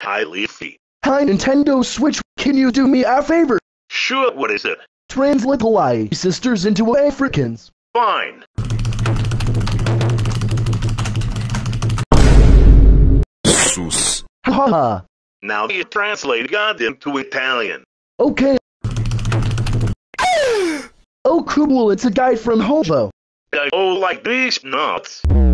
Hi, Leafy. Hi, Nintendo Switch. Can you do me a favor? Sure, what is it? Translate Hawaii sisters into Afrikaans. Fine. Sus. Ha ha ha. Now you translate God into Italian. Okay. Oh cool, it's a guy from Hobo. Oh, like these nuts.